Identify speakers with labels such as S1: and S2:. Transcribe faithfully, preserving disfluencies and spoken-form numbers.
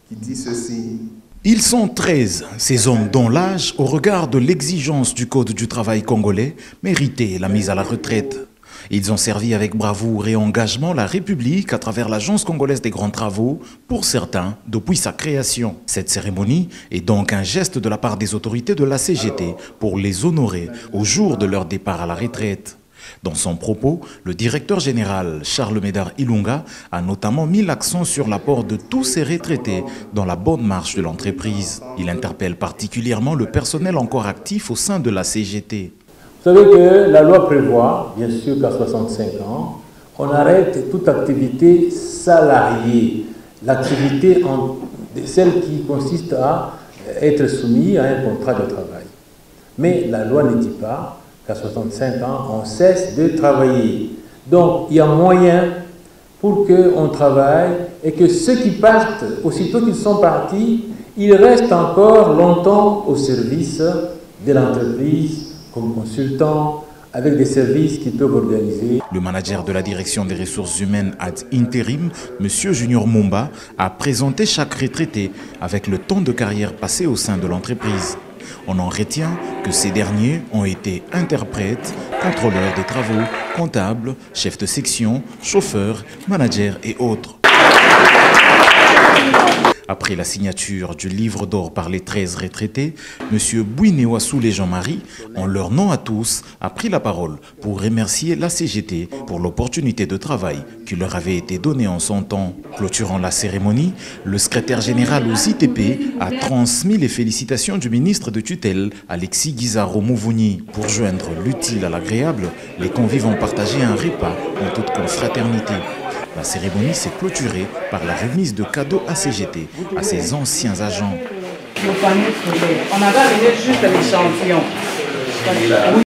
S1: qui dit ceci.
S2: Ils sont treize, ces hommes dont l'âge, au regard de l'exigence du Code du travail congolais, méritait la mise à la retraite. Ils ont servi avec bravoure et engagement la République à travers l'Agence congolaise des grands travaux, pour certains, depuis sa création. Cette cérémonie est donc un geste de la part des autorités de la C G T pour les honorer au jour de leur départ à la retraite. Dans son propos, le directeur général Charles Médard Ilunga a notamment mis l'accent sur l'apport de tous ces retraités dans la bonne marche de l'entreprise. Il interpelle particulièrement le personnel encore actif au sein de la C G T.
S3: Vous savez que la loi prévoit, bien sûr qu'à soixante-cinq ans, on arrête toute activité salariée, l'activité, celle qui consiste à être soumise à un contrat de travail. Mais la loi ne dit pas qu'à soixante-cinq ans, on cesse de travailler. Donc, il y a moyen pour qu'on travaille et que ceux qui partent, aussitôt qu'ils sont partis, ils restent encore longtemps au service de l'entreprise, comme consultants, avec des services qu'ils peuvent organiser.
S2: Le manager de la direction des ressources humaines ad intérim, M. Junior Mumba, a présenté chaque retraité avec le temps de carrière passé au sein de l'entreprise. On en retient que ces derniers ont été interprètes, contrôleurs des travaux, comptables, chefs de section, chauffeurs, managers et autres. Après la signature du livre d'or par les treize retraités, M. Bouinewasoulé Jean-Marie, en leur nom à tous, a pris la parole pour remercier la C G T pour l'opportunité de travail qui leur avait été donnée en son temps. Clôturant la cérémonie, le secrétaire général aux I T P a transmis les félicitations du ministre de tutelle, Alexis Guizarro Mouvouni. Pour joindre l'utile à l'agréable, les convives ont partagé un repas en toute confraternité. La cérémonie s'est clôturée par la remise de cadeaux à C G T, à ses anciens agents.
S4: On a ramené juste l'échantillon.